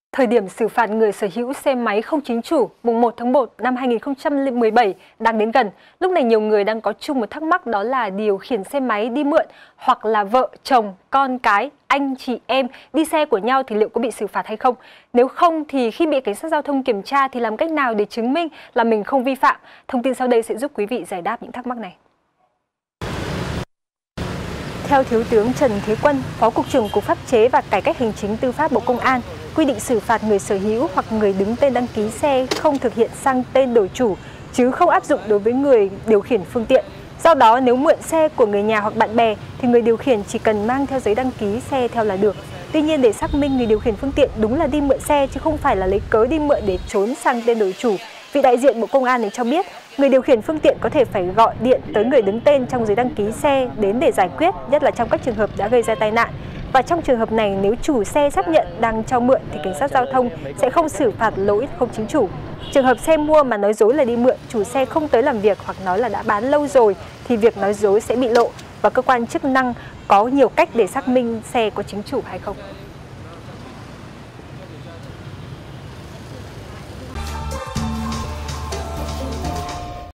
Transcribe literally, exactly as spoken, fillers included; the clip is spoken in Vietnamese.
Thời điểm xử phạt người sở hữu xe máy không chính chủ mùng một tháng một năm hai nghìn không trăm mười bảy đang đến gần. Lúc này nhiều người đang có chung một thắc mắc, đó là điều khiển xe máy đi mượn hoặc là vợ, chồng, con cái, anh, chị em đi xe của nhau thì liệu có bị xử phạt hay không? Nếu không thì khi bị cảnh sát giao thông kiểm tra thì làm cách nào để chứng minh là mình không vi phạm? Thông tin sau đây sẽ giúp quý vị giải đáp những thắc mắc này. Theo Thiếu tướng Trần Thế Quân, Phó Cục trưởng Cục Pháp chế và Cải cách Hành chính Tư pháp Bộ Công an, quy định xử phạt người sở hữu hoặc người đứng tên đăng ký xe không thực hiện sang tên đổi chủ, chứ không áp dụng đối với người điều khiển phương tiện. Do đó, nếu mượn xe của người nhà hoặc bạn bè, thì người điều khiển chỉ cần mang theo giấy đăng ký xe theo là được. Tuy nhiên, để xác minh người điều khiển phương tiện đúng là đi mượn xe, chứ không phải là lấy cớ đi mượn để trốn sang tên đổi chủ, vị đại diện Bộ Công an này cho biết, người điều khiển phương tiện có thể phải gọi điện tới người đứng tên trong giấy đăng ký xe đến để giải quyết, nhất là trong các trường hợp đã gây ra tai nạn. Và trong trường hợp này, nếu chủ xe xác nhận đang cho mượn thì cảnh sát giao thông sẽ không xử phạt lỗi không chính chủ. Trường hợp xe mua mà nói dối là đi mượn, chủ xe không tới làm việc hoặc nói là đã bán lâu rồi thì việc nói dối sẽ bị lộ và cơ quan chức năng có nhiều cách để xác minh xe có chính chủ hay không.